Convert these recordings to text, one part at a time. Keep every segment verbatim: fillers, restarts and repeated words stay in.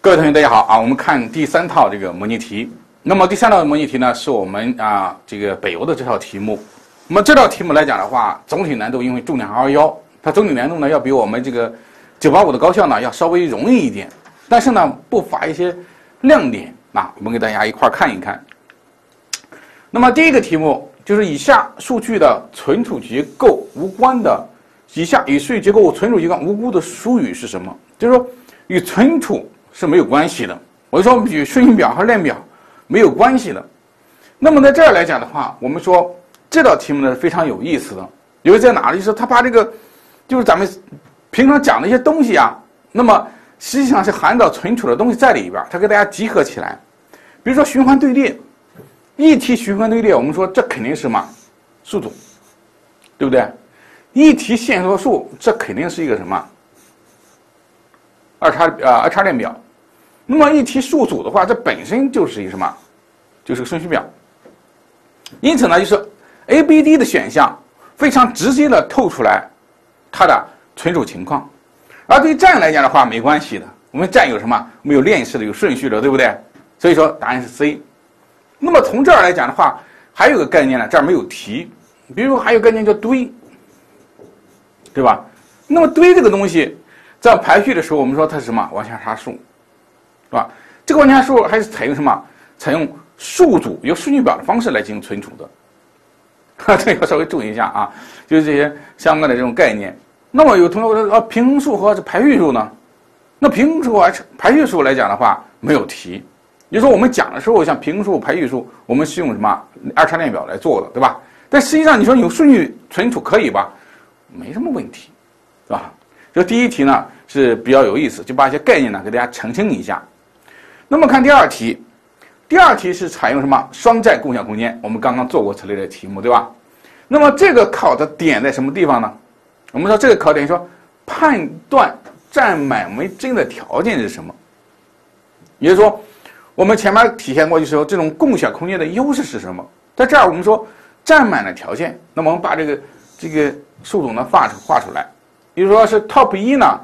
各位同学，大家好啊！我们看第三套这个模拟题。那么第三套模拟题呢，是我们啊这个北邮的这套题目。那么这道题目来讲的话，总体难度因为重点二幺，它总体难度呢要比我们这个九八五的高校呢要稍微容易一点，但是呢不乏一些亮点啊，我们给大家一块看一看。那么第一个题目就是以下数据的存储结构无关的，以下与数据结构存储结构无辜的术语是什么？就是说与存储是没有关系的，我就说与顺序表和链表没有关系的。那么在这儿来讲的话，我们说这道题目呢是非常有意思的，因为在哪里？就是它把这个就是咱们平常讲的一些东西啊，那么实际上是含到存储的东西在里边，它给大家集合起来。比如说循环队列，一题循环队列，我们说这肯定是什么数组，对不对？一题线索数，这肯定是一个什么二叉呃二叉链表。那么一题数组的话，这本身就是一个什么？就是个顺序表。因此呢，就是 A、B、D 的选项非常直接的透出来它的存储情况。而对于站来讲的话，没关系的。我们站有什么？我们有链式的，有顺序的，对不对？所以说答案是 C。那么从这儿来讲的话，还有个概念呢，这儿没有提。比如还有个概念叫堆，对吧？那么堆这个东西，在排序的时候，我们说它是什么？往下插数，是吧？这个往下插数还是采用什么？采用数组由顺序表的方式来进行存储的。哈，这要稍微注意一下啊，就是这些相关的这种概念。那么有同学说啊，平衡数和排序数呢？那平衡数和排序数来讲的话，没有提。也就是说，我们讲的时候，像平衡数、排序数，我们是用什么二叉链表来做的，对吧？但实际上，你说有顺序存储可以吧？没什么问题，是吧？这第一题呢是比较有意思，就把一些概念呢给大家澄清一下。那么看第二题，第二题是采用什么双站共享空间？我们刚刚做过此类的题目，对吧？那么这个考的点在什么地方呢？我们说这个考点说判断占满为真的条件是什么？也就是说，我们前面体现过，就是说这种共享空间的优势是什么？在这儿我们说占满的条件，那么我们把这个这个数组呢画出画出来，比如说是 top 一呢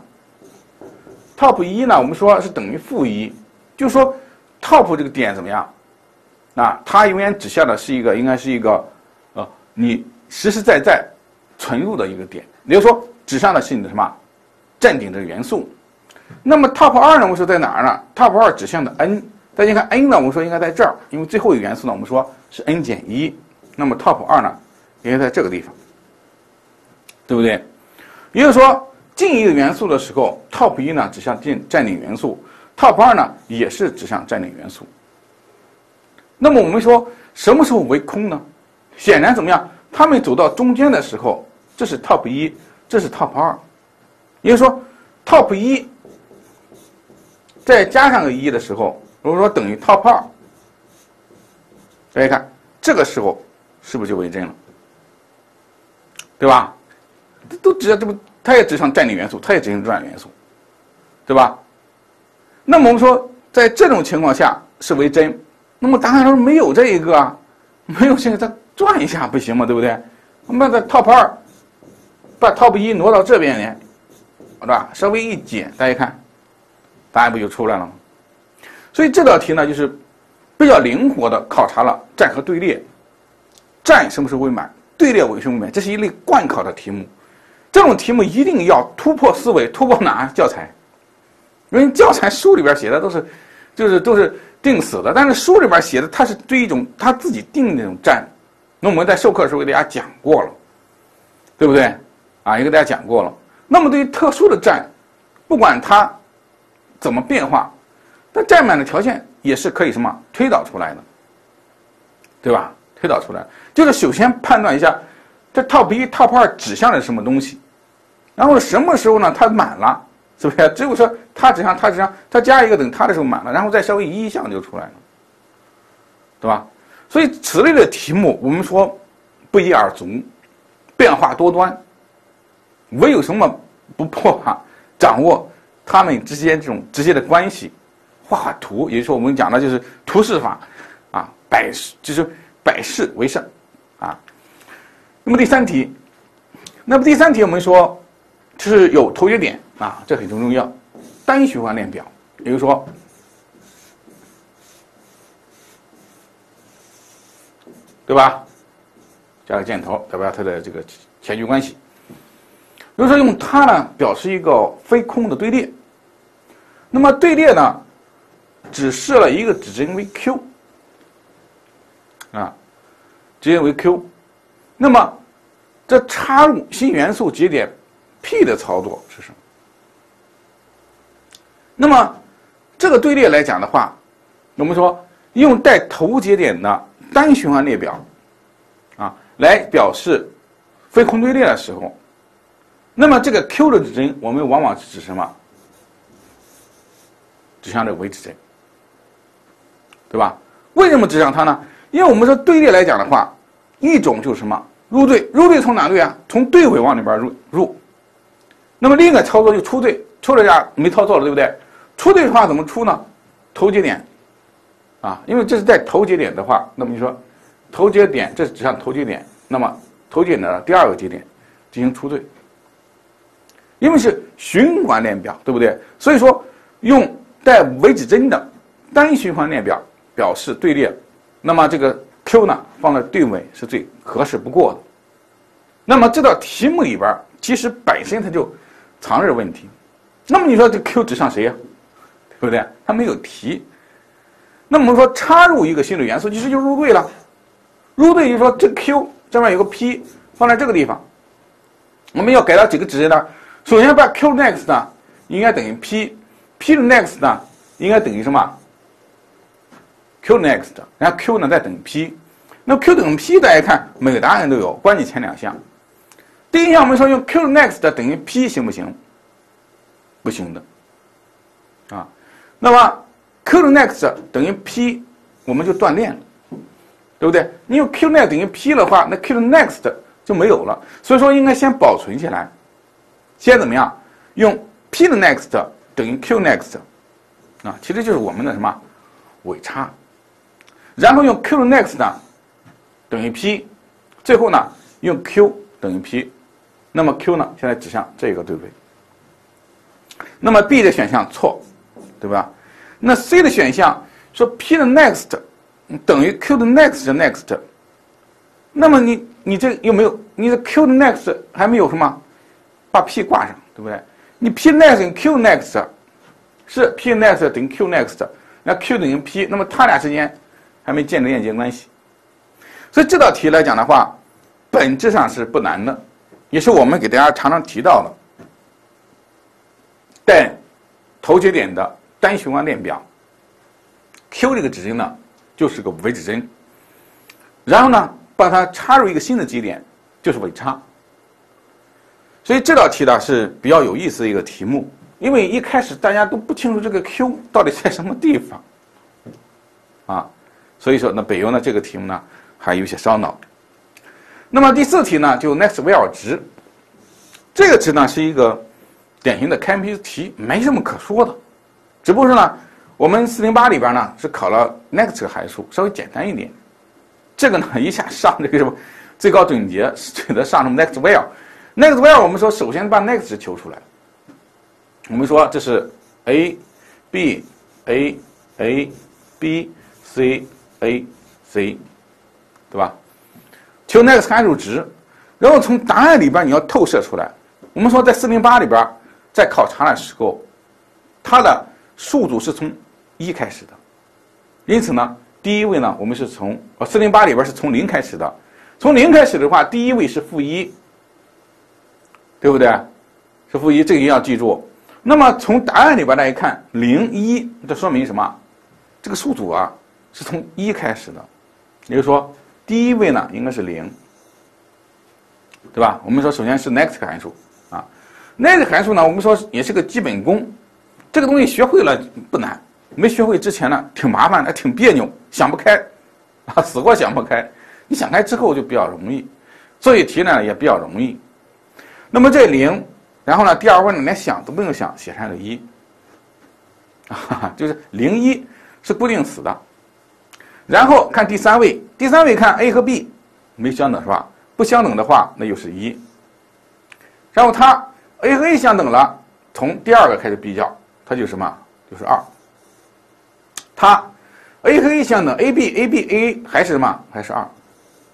，top 一呢，我们说是等于负一，就是说 top 这个点怎么样？啊，它永远指向的是一个应该是一个呃你实实在在存入的一个点，也就是说指向的是你的什么站顶的元素。那么 top 二呢，我们说在哪儿呢 ？top 二指向的 n， 大家看 n 呢，我们说应该在这儿，因为最后一个元素呢，我们说是 n 减一，那么 top 二呢应该在这个地方，对不对？也就是说，进一个元素的时候 ，top 一呢指向进占领元素 ，top 二呢也是指向占领元素。那么我们说什么时候为空呢？显然怎么样？它们走到中间的时候，这是 top 一，这是 top 二，也就是说 top 一再加上个一的时候，如果说等于 top 二，大家看这个时候是不是就为真了？对吧？都指向这不，它也指向占领元素，它也指向占元素，对吧？那么我们说，在这种情况下是为真。那么答案说没有这一个啊，没有这个，它转一下不行吗？对不对？我们把 top 二把 top 一挪到这边来，是吧？稍微一减，大家看，答案不就出来了吗？所以这道题呢，就是比较灵活的考察了站和队列，站什么时候为满，队列为什么为满，这是一类贯考的题目。这种题目一定要突破思维，突破哪教材？因为教材书里边写的都是，就是都是定死的，但是书里边写的它是对一种他自己定的那种站。那我们在授课的时候给大家讲过了，对不对？啊，也给大家讲过了。那么对于特殊的站，不管它怎么变化，但占满的条件也是可以什么推导出来的，对吧？推导出来，就是首先判断一下这 top 一 top 二指向的是什么东西，然后什么时候呢它满了，是不是？只有说它指向它指向它加一个等它的时候满了，然后再稍微移一项就出来了，对吧？所以此类的题目我们说不一而足，变化多端，唯有什么不破啊？掌握它们之间这种直接的关系，画画图，也就是说我们讲的就是图示法啊，百就是百试为胜啊。那么第三题，那么第三题我们说就是有头节点啊，这很重要。单循环链表，也就是说对吧？加个箭头，代表它的这个前距关系。比如说用它呢表示一个非空的队列，那么队列呢只设了一个指针为 Q 啊，指针为 Q， 那么这插入新元素节点 P 的操作是什么？那么这个队列来讲的话，我们说用带头节点的单循环列表啊来表示非空队列的时候，那么这个 Q 的指针我们往往是指什么？指向这个为指针，对吧？为什么指向它呢？因为我们说队列来讲的话，一种就是什么？入队，入队从哪队啊？从队尾往里边入入。那么另一个操作就出队，出了家没操作了，对不对？出队的话怎么出呢？头节点，啊，因为这是在头节点的话，那么你说头节点这是指向头节点，那么头节点的第二个节点进行出队，因为是循环链表，对不对？所以说用带为指针的单循环链表表示队列，那么这个 Q 呢放在队尾是最合适不过的。那么这道题目里边其实本身它就藏着问题。那么你说这 Q 指向谁呀、啊？对不对？它没有提。那么我们说插入一个新的元素，其实就入队了。入队就是说这 Q 这边有个 P 放在这个地方，我们要改到几个指针呢？首先把 Q next 呢应该等于 P，P 的 next 呢应该等于什么 ？Q next， 然后 Q 呢再等于 P。那 Q 等于 P， 大家看每个答案都有，关键前两项。第一项我们说用 Q next 等于 P 行不行？不行的，啊，那么 Q next 等于 P， 我们就断链了，对不对？你用 Q next 等于 P 的话，那 Q next 就没有了。所以说应该先保存起来，先怎么样？用 P 的 next 等于 Q next， 啊，其实就是我们的什么尾插，然后用 Q next 呢等于 P， 最后呢用 Q 等于 P， 那么 Q 呢现在指向这个对位。那么 B 的选项错，对吧？那 C 的选项说 P 的 next 等于 Q 的 next 的 next， 那么你你这有没有你的 Q 的 next 还没有什么把 P 挂上，对不对？你 P next 等于 Q next 是 P next 等于 Q next， 那 Q 等于 P， 那么它俩之间还没建立链接关系。所以这道题来讲的话，本质上是不难的，也是我们给大家常常提到的。带头节点的单循环链表 ，Q 这个指针呢就是个为指针，然后呢把它插入一个新的节点，就是尾插。所以这道题呢是比较有意思的一个题目，因为一开始大家都不清楚这个 Q 到底在什么地方，啊，所以说呢北邮呢这个题目呢还有些烧脑。那么第四题呢就 Maxwell 值，这个值呢是一个典型的开门皮题，没什么可说的，只不过是呢，我们四零八里边呢是考了 next 这个函数，稍微简单一点。这个呢一下上这个什么最高总结，使得上什么 Maxwell。Maxwell 我们说首先把 next 求出来，我们说这是 a b a a b c a c， 对吧？求 next 函数值，然后从答案里边你要透射出来。我们说在四零八里边。在考察的时候，它的数组是从一开始的，因此呢，第一位呢，我们是从呃四零八里边是从零开始的，从零开始的话，第一位是负一，对不对？是负一，这个一定要记住。那么从答案里边来看，零一，这说明什么？这个数组啊是从一开始的，也就是说，第一位呢应该是零，对吧？我们说首先是 next 函数啊。那个函数呢，我们说也是个基本功，这个东西学会了不难，没学会之前呢挺麻烦的，挺别扭，想不开，啊，死活想不开。你想开之后就比较容易，做一题呢也比较容易。那么这零，然后呢第二位呢连想都不用想，写上个一，啊，就是零一是固定死的。然后看第三位，第三位看 A 和 B 没相等是吧？不相等的话，那就是一。然后它。A 和 A 相等了，从第二个开始比较，它就是什么？就是二。它 A 和 A 相等 ，A B A B A 还是什么？还是二。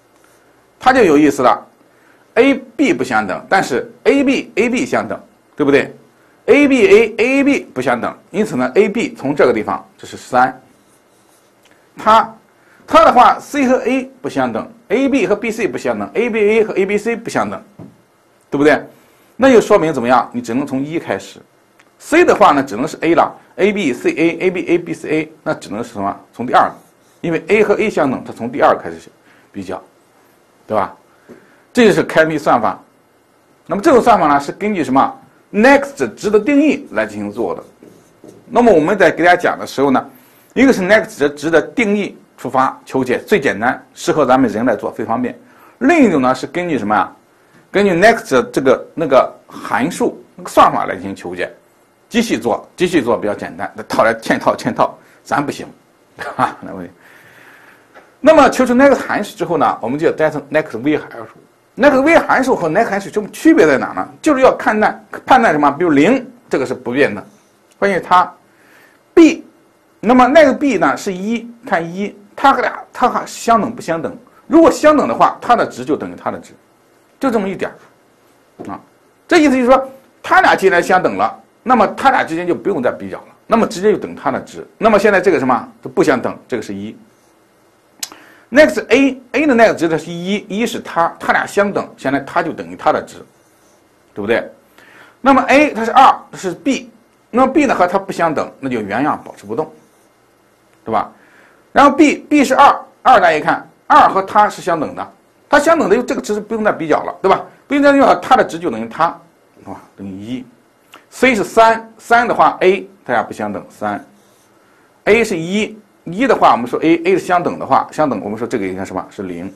它就有意思了 ，A、B 不相等，但是 A、B、A、B 相等，对不对 ？A、B、A、A、B 不相等，因此呢 ，A、B 从这个地方这是三，它它的话 C 和 A 不相等 ，A、B 和 B、C 不相等 ，A、B、A 和 A、B、C 不相等，对不对？那就说明怎么样？你只能从一开始 ，C 的话呢只能是 A 了 ，A、B、C、A、A、B、A、B、C、A， 那只能是什么？从第二个，因为 A 和 A 相等，它从第二个开始比较，对吧？这就是开辟算法。那么这种算法呢是根据什么 next 值的定义来进行做的。那么我们在给大家讲的时候呢，一个是 next 值的定义出发求解，最简单，适合咱们人来做，最方便。另一种呢是根据什么呀？根据 next 这个那个函数那个算法来进行求解，机器做，机器做比较简单，套来嵌套嵌套，咱不行，啊，那位。那么求出 next 函数之后呢，我们就要再成 next v 函数。next v 函数和 next 函数什么区别在哪呢？就是要看待判断什么？比如零，这个是不变的，关键它 b， 那么那个 b 呢是一，看一。它和俩它还相等不相等？如果相等的话，它的值就等于它的值，就这么一点啊。这意思就是说，它俩既然相等了，那么它俩之间就不用再比较了，那么直接就等它的值。那么现在这个什么就不相等，这个是一。next a a 的那个值的是一，一是它，它俩相等，现在它就等于它的值，对不对？那么 a 它是二，这是 b， 那么 b 呢和它不相等，那就原样保持不动，对吧？然后 b b 是二，二大家一看，二和它是相等的，它相等的这个值不用再比较了，对吧？不用再比较，它的值就等于它，啊，等于一。c 是三，三的话 a 它俩不相等，三 a 是一，一的话我们说 a a 是相等的话，相等我们说这个应该什么是零，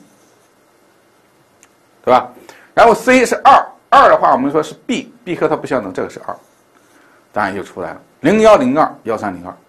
对吧？然后 c 是二，二的话我们说是 b b 和它不相等，这个是二，答案就出来了，零幺零二幺三零二。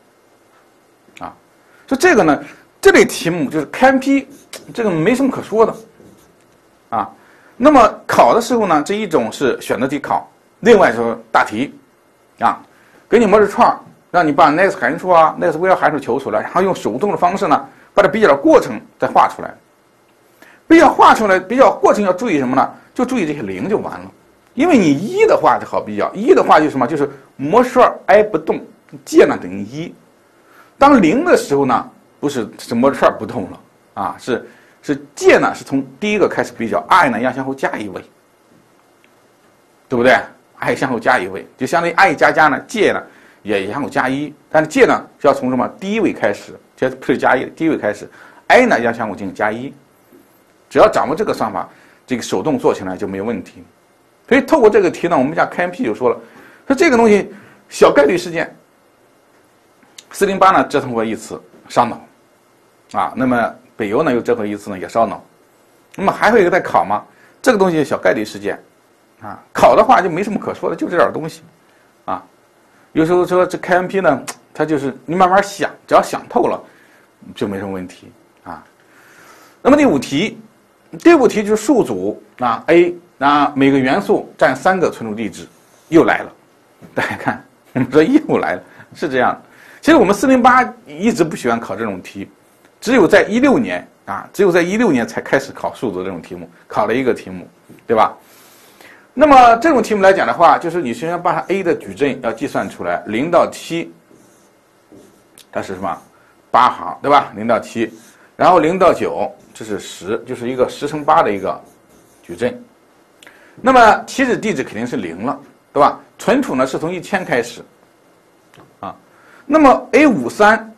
就这个呢，这类题目就是开批，这个没什么可说的，啊，那么考的时候呢，这一种是选择题考，另外就是大题，啊，给你模式串，让你把 next 函数啊 next v 函数求出来，然后用手动的方式呢，把它比较的过程再画出来。比较画出来，比较过程要注意什么呢？就注意这些零就完了，因为你一的话就好比较，一的话就是什么？就是模式串 i 不动 ，j 呢等于一。当零的时候呢，不是是模式串不动了啊，是是 j 呢是从第一个开始比较 ，i 呢要相互加一位，对不对 ？i 相互加一位，就相当于 i 加加呢 j 呢也相互加一，但是 j 呢是要从什么第一位开始，这不是加一，第一位开始 ，i 呢要相互进行加一，只要掌握这个算法，这个手动做起来就没有问题。所以透过这个题呢，我们家开 M P 就说了，说这个东西小概率事件。四零八呢折腾过一次，烧脑，啊，那么北邮呢又折腾一次呢也烧脑，那么还会有在考吗？这个东西小概率事件，啊，考的话就没什么可说的，就这点东西，啊，有时候说这开 M P 呢，它就是你慢慢想，只要想透了，就没什么问题啊。那么第五题，第五题就是数组啊 A 啊每个元素占三个存储地址，又来了，大家看，我们说又来了，是这样的。其实我们四零八一直不喜欢考这种题，只有在一六年啊，只有在一六年才开始考数组这种题目，考了一个题目，对吧？那么这种题目来讲的话，就是你先把它 A 的矩阵要计算出来，零到七，它是什么？八行，对吧？零到七，然后零到九，这是十，就是一个十乘八的一个矩阵。那么起始地址肯定是零了，对吧？存储呢是从一千开始。那么 A 五三，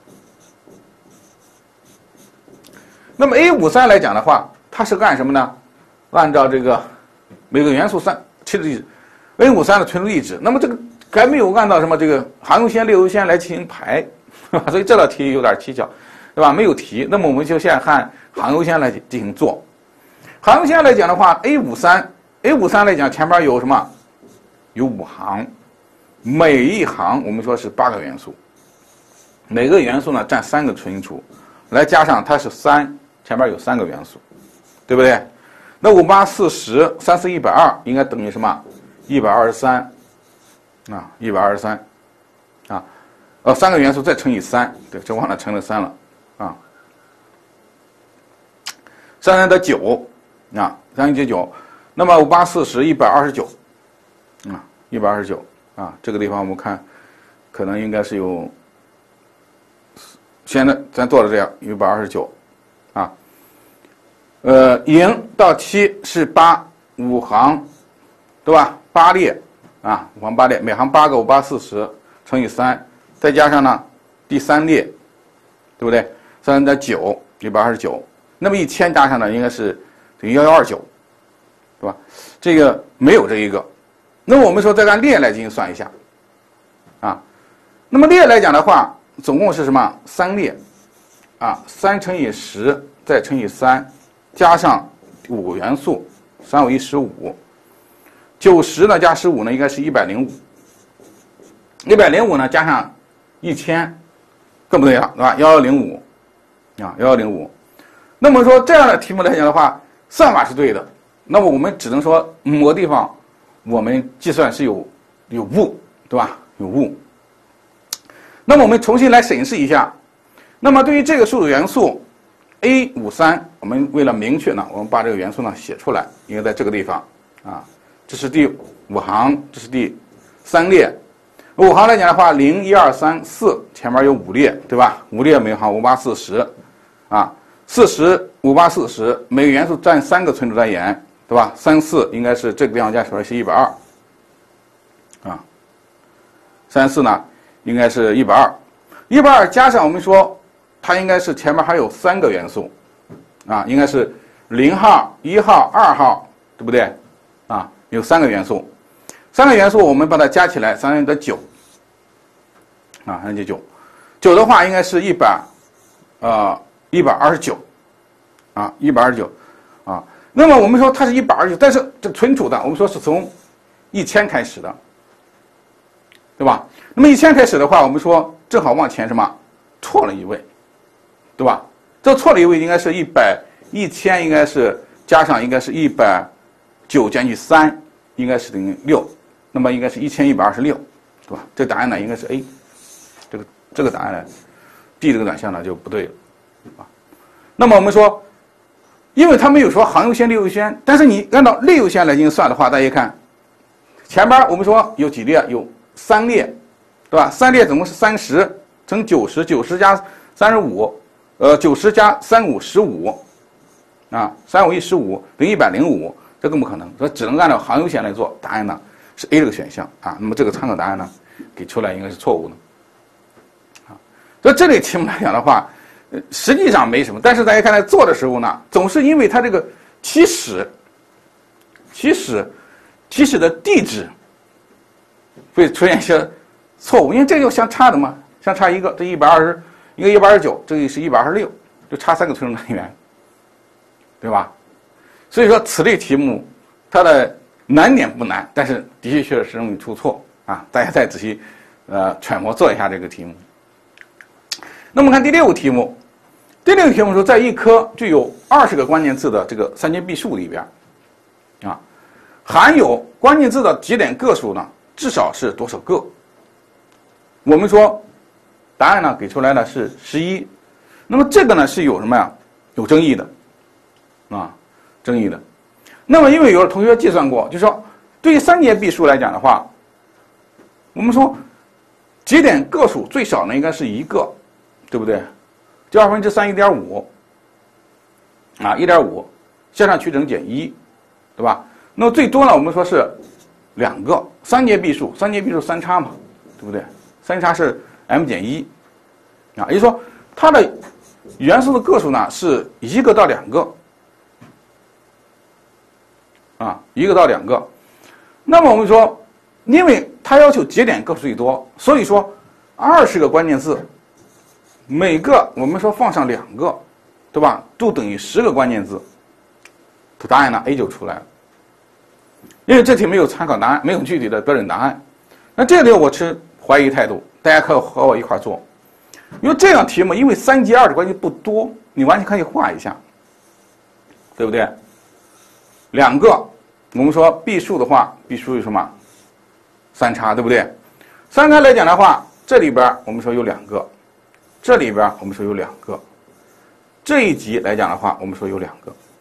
那么 A 五三来讲的话，它是按什么呢？按照这个每个元素三起始地址 ，A 五三的存储地址。那么这个还没有按照什么这个行优先、列优先来进行排，所以这道题有点蹊跷，对吧？没有题。那么我们就先按行优先来进行做。行优先来讲的话 ，A 五三 A 五三来讲前面有什么？有五行。每一行我们说是八个元素，每个元素呢占三个存储，来加上它是三，前面有三个元素，对不对？那五八四十，三四一百二，应该等于什么？一百二十三，啊，一百二十三，啊，呃，三个元素再乘以三，对，这忘了乘了三了，啊。 三三得九，啊，三三得九，那么五八四十一百二十九，啊，一百二十九，啊，这个地方我们看，可能应该是有，现在咱做的这样一百二十九，啊，呃，零到七是八，五行，对吧？八列，啊，五行八列，每行八个五八四十乘以三，再加上呢第三列，对不对？三三得九，一百二十九。那么一千加上呢，应该是等于幺幺二九，对吧？这个没有这一个。那么我们说再按列来进行算一下，啊，那么列来讲的话，总共是什么？三列，啊，三乘以十再乘以三，加上五个元素，三五一十五，九十呢加十五呢应该是一百零五，一百零五呢加上一千，更不对了，对吧？幺幺零五，啊，幺幺零五。那么说这样的题目来讲的话，算法是对的，那么我们只能说某个地方我们计算是有有误，对吧？有误。那么我们重新来审视一下，那么对于这个数组元素 A 五三，我们为了明确呢，我们把这个元素呢写出来，应该在这个地方啊，这是第五行，这是第三列。五行来讲的话，零一二三四前面有五列，对吧？五列每行五八四十，啊。四十五八四十，每个元素占三个存储单元，对吧？三四应该是这个地方加起来是一百二，啊，三四呢应该是一百二，一百二加上我们说它应该是前面还有三个元素，啊，应该是零号、一号、二号，对不对？啊，有三个元素，三个元素我们把它加起来，三三得九，啊，三得九，九的话应该是一百，呃。一百二十九，啊，一百二十九，啊，那么我们说它是一百二十九，但是这存储的，我们说是从一千开始的，对吧？那么一千开始的话，我们说正好往前什么错了一位，对吧？这错了一位应该是一百一千，应该是加上应该是一百九减去三，应该是等于六，那么应该是一千一百二十六，对吧？这答案呢应该是 A， 这个这个答案呢 ，D 这个短项呢就不对了。啊，那么我们说，因为它没有说行优先、列优先，但是你按照列优先来进行算的话，大家看，前边我们说有几列？有三列，对吧？三列总共是三十乘九十，九十加三十五，呃，九十加三五十五，啊，三五一十五等于一百零五，这更不可能，所以只能按照行优先来做。答案呢是 A 这个选项啊。那么这个参考答案呢给出来应该是错误的。所以这类题目来讲的话，呃，实际上没什么，但是大家看在做的时候呢，总是因为它这个起始、起始、起始的地址会出现一些错误，因为这就相差的嘛，相差一个，这一百二十，一个一百二十九，这个是一百二十六，就差三个存储单元，对吧？所以说此类题目它的难点不难，但是的确确实容易出错啊！大家再仔细呃揣摩做一下这个题目。那么看第六个题目，第六个题目说，在一颗具有二十个关键字的这个三阶匕数里边，啊，含有关键字的节点个数呢，至少是多少个？我们说，答案呢给出来的是十一。那么这个呢是有什么呀？有争议的，啊，争议的。那么因为有的同学计算过，就是说对于三阶匕数来讲的话，我们说节点个数最少呢应该是一个。对不对？就二分之三一点五，啊，一点五，向上取整减一，对吧？那么最多呢，我们说是两个三阶匕数，三阶匕数三叉嘛，对不对？三叉是 m 减一，啊，也就是说它的元素的个数呢是一个到两个，啊，一个到两个。那么我们说，因为它要求节点个数最多，所以说二十个关键字。每个我们说放上两个，对吧？都等于十个关键字，答案呢 A 就出来了。因为这题没有参考答案，没有具体的标准答案。那这里我持怀疑态度，大家可以和我一块做。因为这样题目，因为三阶二的关键不多，你完全可以画一下，对不对？两个，我们说匕数的话，匕数有什么？三叉，对不对？三叉来讲的话，这里边我们说有两个。这里边我们说有两个，这一级来讲的话，我们说有两个，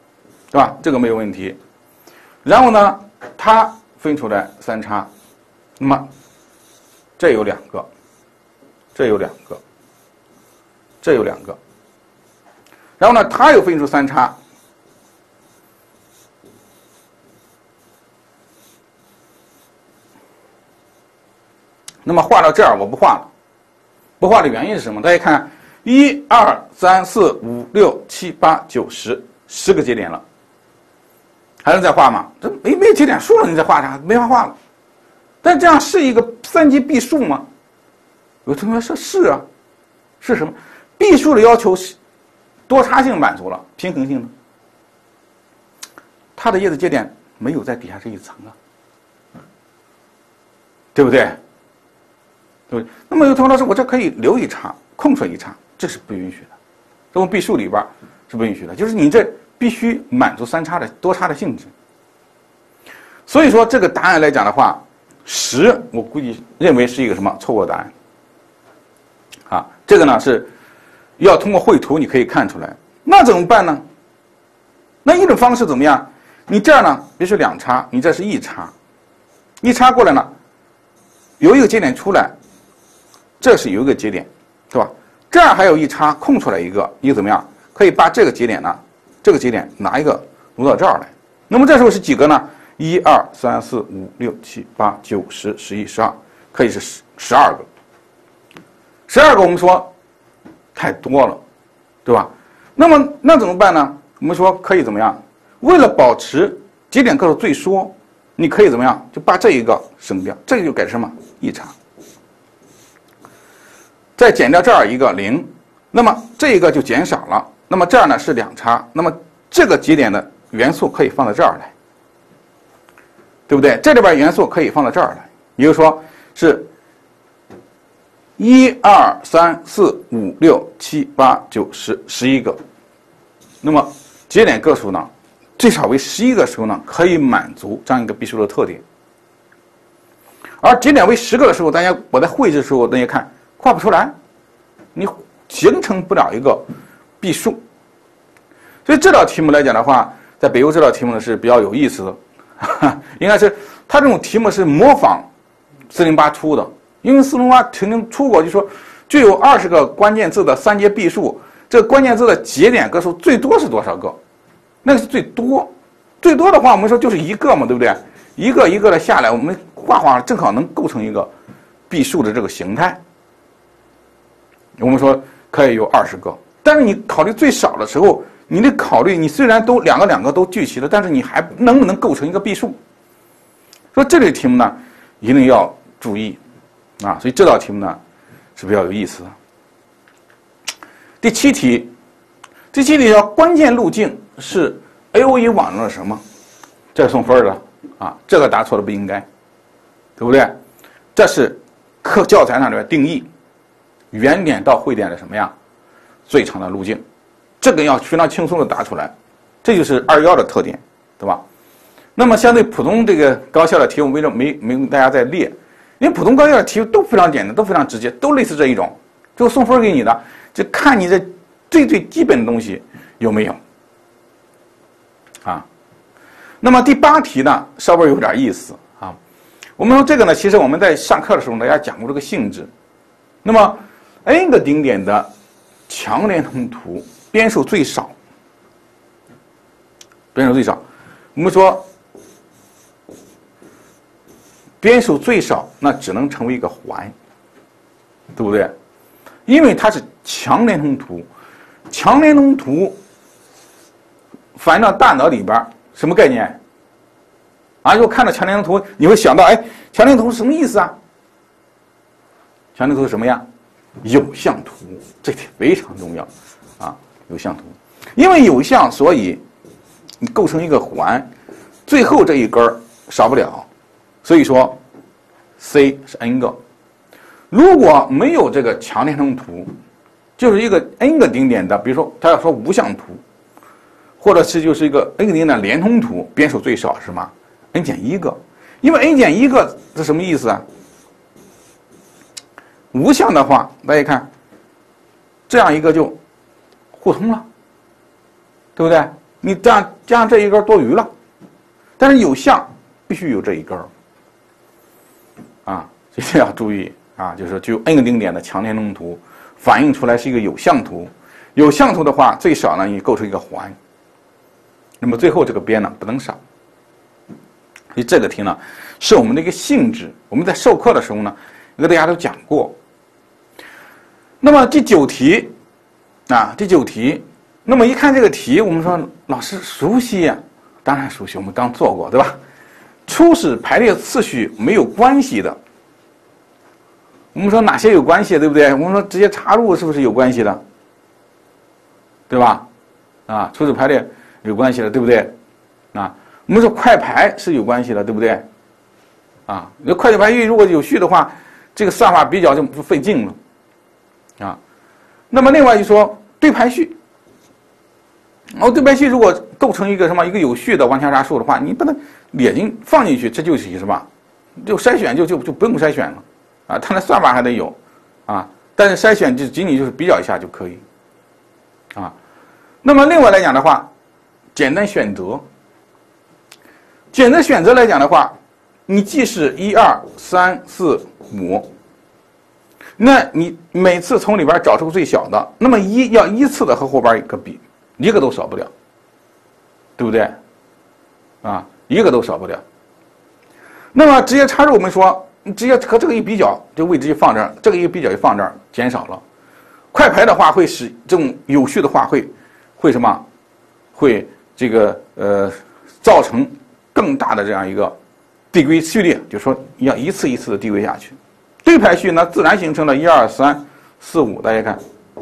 对吧？这个没有问题。然后呢，它分出来三叉，那么这有两个，这有两个，这有两个。然后呢，它又分出三叉，那么画到这儿我不画了，不画的原因是什么？大家看，一二三四五六七八九十，十个节点了，还能再画吗？这没没有节点数了，你再画啥？没法画了。但这样是一个三级必数吗？有同学说是啊，是什么？必数的要求是多差性满足了，平衡性呢？它的叶子节点没有在底下这一层啊，对不对？对不对？那么有同学说，我这可以留一叉，空出一叉，这是不允许的。这种必数里边是不允许的，就是你这必须满足三叉的多叉的性质。所以说这个答案来讲的话，十我估计认为是一个什么错误答案啊？这个呢是要通过绘图你可以看出来。那怎么办呢？那一种方式怎么样？你这儿呢，别说两叉，你这是一叉，一叉过来呢，有一个节点出来，这是有一个节点，是吧？这儿还有一叉空出来一个，你怎么样？可以把这个节点呢，这个节点拿一个挪到这儿来。那么这时候是几个呢？一二三四五六七八九十十一十二，可以是十十二个。十二个我们说太多了，对吧？那么那怎么办呢？我们说可以怎么样？为了保持节点个数最缩，你可以怎么样？就把这一个省掉，这个就改成什么？一叉。再减掉这儿一个零，那么这一个就减少了。那么这儿呢是两叉，那么这个节点的元素可以放到这儿来，对不对？这里边元素可以放到这儿来，也就是说是一二三四五六七八九十十一个。那么节点个数呢，最少为十一个时候呢，可以满足这样一个必数的特点。而节点为十个的时候，大家我在绘制的时候，大家看画不出来，你形成不了一个必数。所以这道题目来讲的话，在北欧这道题目呢是比较有意思的，应该是它这种题目是模仿四零八出的，因为四零八曾经出过，就说具有二十个关键字的三节必数，这个关键字的节点个数最多是多少个？那个是最多，最多的话我们说就是一个嘛，对不对？一个一个的下来，我们画画正好能构成一个必数的这个形态。我们说可以有二十个，但是你考虑最少的时候，你得考虑你虽然都两个两个都聚齐了，但是你还能不能构成一个必数？说这类题目呢，一定要注意啊！所以这道题目呢是比较有意思的。第七题，第七题叫关键路径是 A O E 网络的什么？这是送分的啊！这个答错了不应该，对不对？这是课教材上里面定义原点到汇点的什么呀？最长的路径，这个要非常轻松的答出来，这就是二幺的特点，对吧？那么相对普通这个高校的题目，为什么没没大家在列？因为普通高校的题都非常简单，都非常直接，都类似这一种，就送分给你的，就看你这最最基本的东西有没有啊。那么第八题呢，稍微有点意思啊。我们说这个呢，其实我们在上课的时候大家讲过这个性质。那么 n 个顶点的强连通图边数最少，边数最少，我们说边数最少，那只能成为一个环，对不对？因为它是强连通图，强连通图反映到大脑里边什么概念？啊，如果看到强连通图，你会想到，哎，强连通图是什么意思啊？强连图是什么呀？有向图，这点非常重要啊！有向图，因为有向，所以你构成一个环，最后这一根少不了，所以说 C 是 n 个。如果没有这个强连通图，就是一个 n 个顶点的，比如说他要说无向图，或者是就是一个 n 个顶点的连通图，边数最少是吗 ？n 减一个，因为 n 减一个是什么意思啊？无向的话，大家看，这样一个就互通了，对不对？ 你这样加上这一根多余了，但是有项必须有这一根啊，这个要注意啊，就是具有 n 个丁点的强电动图反映出来是一个有项图，有项图的话最少呢你构成一个环，那么最后这个边呢不能少。所以这个题呢是我们的一个性质，我们在授课的时候呢跟大家都讲过。那么第九题啊，第九题，那么一看这个题，我们说老师熟悉呀、啊，当然熟悉，我们刚做过，对吧？初始排列次序没有关系的，我们说哪些有关系，对不对？我们说直接插入是不是有关系的，对吧？啊，初始排列有关系的，对不对？啊，我们说快排是有关系的，对不对？啊，你快排序如果有序的话，这个算法比较就不费劲了，啊。那么另外就说对排序，哦，对排序如果构成一个什么一个有序的完全差数的话，你把它列进放进去，这就是什么？就筛选就就就不用筛选了，啊，它的算法还得有，啊，但是筛选就仅仅就是比较一下就可以，啊。那么另外来讲的话，简单选择，简单选择来讲的话，你既是一二三四五。那你每次从里边找出最小的，那么一要依次的和后边一个比，一个都少不了，对不对？啊，一个都少不了。那么直接插入，我们说直接和这个一比较，这个位置一放这儿，这个一比较一放这儿，减少了。快排的话会使这种有序的话会会什么？会这个呃造成更大的这样一个递归序列，就是说要一次一次的递归下去。对排序呢，自然形成了一二三四五，大家看，怎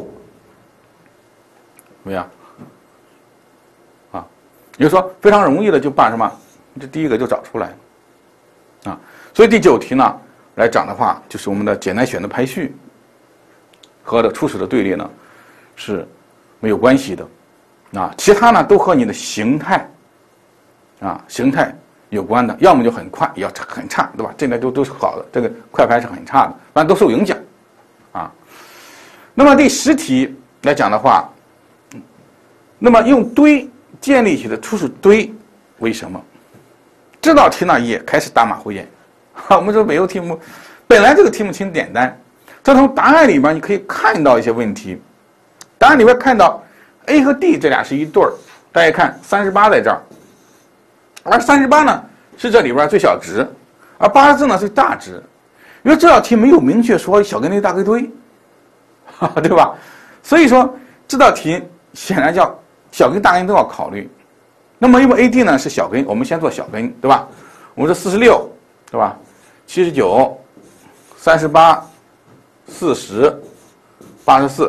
么样？啊，也就是说非常容易的就把什么，这第一个就找出来了，啊，所以第九题呢来讲的话，就是我们的简单选择排序和的初始的队列呢是没有关系的，啊，其他呢都和你的形态，啊，形态有关的，要么就很快，要很差，对吧？这个都都是好的，这个快排是很差的，反正都受影响，啊。那么第十题来讲的话，那么用堆建立起的初始堆，为什么？这道题呢也开始打马虎眼。我们说北欧题目，本来这个题目挺简单，但从答案里边你可以看到一些问题。答案里边看到 A 和 D 这俩是一对儿，大家看三十八在这儿。而三十八呢是这里边最小值，而八十四呢是大值，因为这道题没有明确说小根堆大根堆，对吧？所以说这道题显然叫小根大根都要考虑。那么因为 A D 呢是小根，我们先做小根，对吧？我们说四十六，对吧？七十九、三十八、四十、八十四，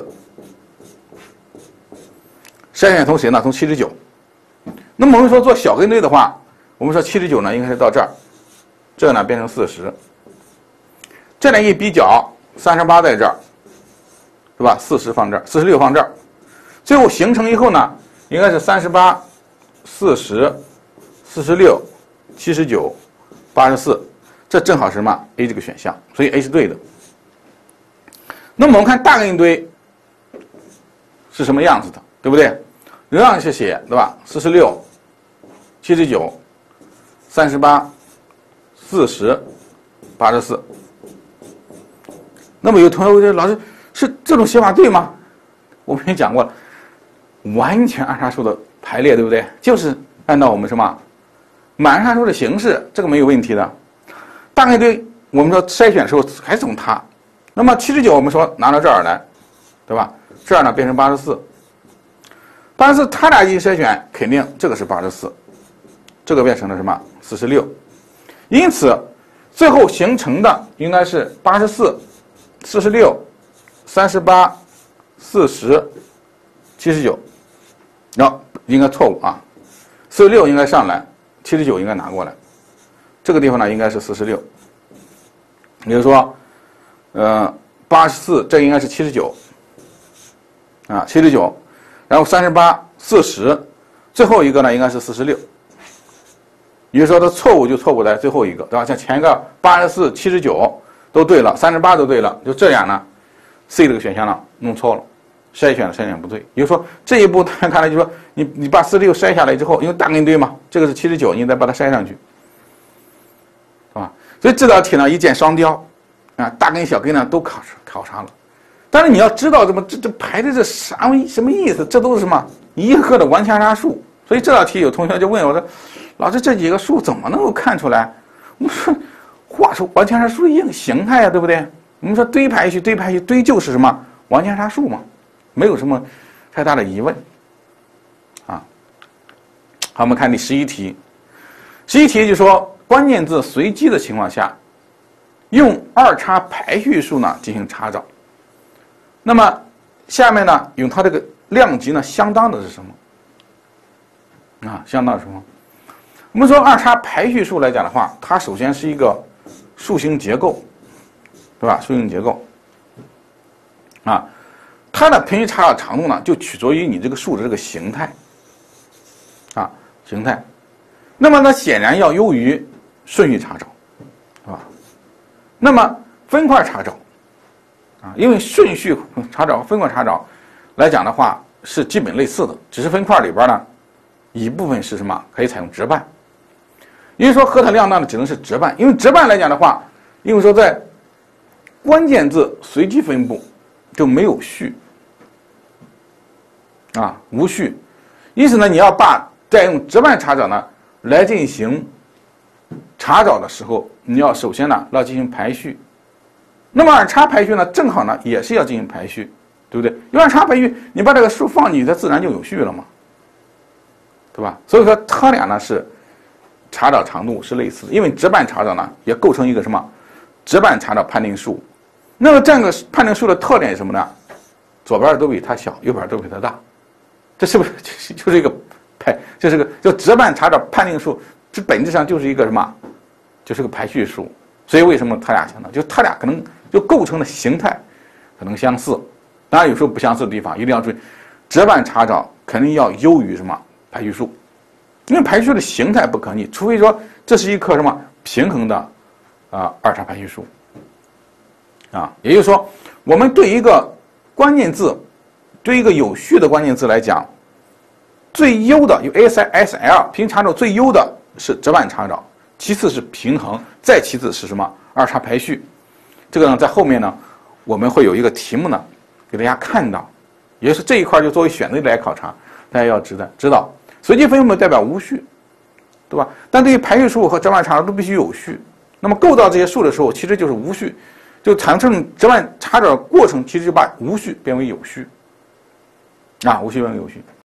筛选从谁呢？从七十九。那么我们说做小根堆的话，我们说七十九呢应该是到这儿，这呢变成四十，这样一比较，三十八在这儿，对吧？四十放这儿，四十六放这儿，最后形成以后呢，应该是三十八、四十、四十六、七十九、八十四，这正好是什么 ？A 这个选项，所以 A 是对的。那么我们看大根堆是什么样子的，对不对？仍然是写，对吧？四十六、七十九、三十八、四十、八十四。那么有同学会说，老师是这种写法对吗？我们也讲过了，完全按差数的排列，对不对？就是按照我们什么满差数的形式，这个没有问题的。大根堆我们说筛选的时候还是从它。那么七十九我们说拿到这儿来，对吧？这儿呢变成八十四。八十四它俩一筛选，肯定这个是八十四，这个变成了什么？四十六。因此，最后形成的应该是八十四、四十六、三十八、四十、七十九。然后应该错误啊，四十六应该上来，七十九应该拿过来。这个地方呢应该是四十六。也就是说，呃，八十四这应该是七十九，啊，七十九。然后三十八、四十，最后一个呢应该是四十六。也就是说，它错误就错误在最后一个，对吧？像前一个八十四、七十九都对了，三十八都对了，就这样呢 ，C 这个选项呢弄错了， 筛选了筛选不对。也就是说这一步看来就是说你你把四十六筛下来之后，因为大根堆嘛，这个是七十九，你再把它筛上去，是吧？所以这道题呢一箭双雕，啊，大根小根呢都考考察了。但是你要知道这么这这排的这啥什么意思？这都是什么一个的完全差数。所以这道题有同学就问我说：“老师，这几个数怎么能够看出来？”我说：“画出完全差数的形形态呀，对不对？我们说堆排序，堆排序，堆就是什么完全差数嘛，没有什么太大的疑问。”啊，好，我们看第十一题。十一题就说关键字随机的情况下，用二叉排序数呢进行查找。那么下面呢，用它这个量级呢相当的是什么？啊，相当是什么？我们说二叉排序数来讲的话，它首先是一个数形结构，对吧？数形结构啊，它的平均查找长度呢，就取决于你这个数的这个形态啊，形态。那么呢，显然要优于顺序查找，是吧？那么分块查找。啊，因为顺序查找、分块查找来讲的话是基本类似的，只是分块里边呢，一部分是什么可以采用直办，因为说荷塔量呢只能是直办，因为直办来讲的话，因为说在关键字随机分布就没有序，啊无序，因此呢你要把在用直办查找呢来进行查找的时候，你要首先呢要进行排序。那么二叉排序呢，正好呢也是要进行排序，对不对？因为二叉排序，你把这个数放进去，它自然就有序了嘛，对吧？所以说它俩呢是查找长度是类似的，因为直办查找呢也构成一个什么直办查找判定数。那么这样个判定数的特点是什么呢？左边都比它小，右边都比它大，这是不是就是一个排？这是个就直办查找判定数，这本质上就是一个什么？就是个排序数。所以为什么它俩相当？就它俩可能就构成的形态可能相似，当然有时候不相似的地方一定要注意，直办查找肯定要优于什么排序数，因为排序数的形态不可逆，除非说这是一颗什么平衡的啊二叉排序数啊，也就是说我们对一个关键字，对一个有序的关键字来讲，最优的有 S S L 平均查找最优的是直办查找。其次是平衡，再其次是什么二叉排序，这个呢在后面呢我们会有一个题目呢给大家看到，也就是这一块就作为选择题来考察，大家要知道知道随机分布代表无序，对吧？但对于排序数和直办查找都必须有序，那么构造这些数的时候其实就是无序，就产生直办查找的过程其实就把无序变为有序，啊无序变为有序。